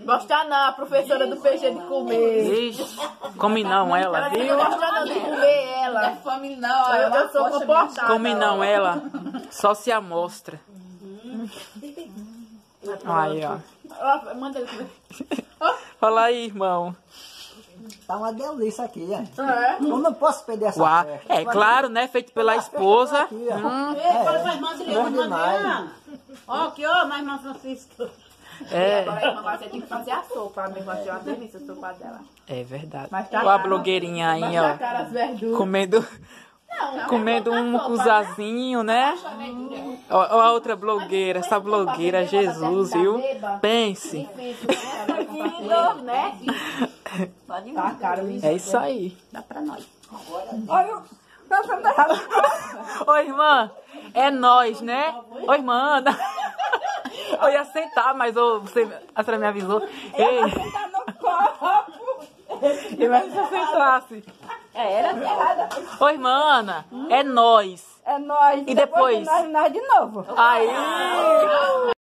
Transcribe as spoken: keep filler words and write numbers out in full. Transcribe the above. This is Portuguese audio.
Gosta não, a professora do P G de comer. Ixi, come não ela, viu? Não gosta não de comer ela. Não é fome não, Eu, é eu sou comportada. Come não ela, só se amostra. Aí, ó. Ó, manda ele comer. Fala aí, irmão. Tá uma delícia aqui, hein? É. Eu não posso perder essa Uá, festa. é claro, né? Feito pela esposa. Aqui, ó. Hum, Ei, fala pra irmã Adriana, bom irmã demais. Adriana. Ó, aqui, ó, mais irmã Francisca. é, Agora a irmã vai ter que fazer a sopa. A minha irmã tem uma delícia a sopa dela. é verdade. Mas tá Olha a caro. blogueirinha aí, Mas tá ó. cara as verduras. Comendo, Não, comendo um mucuzazinho, né? Ó, ó a outra blogueira, essa blogueira, Jesus, viu? Pense. Difícil, né? Pode ir. Tá caro, menina. É isso aí. Dá pra nós. Olha, ô irmã, é nós, né? Ô irmã, eu ia sentar, mas ô, você, a senhora me avisou. Ei, eu ia se eu sentasse. É, era errada. Ô irmã Ana, é nós. É nóis. E depois? Nós, nós de novo. Aí.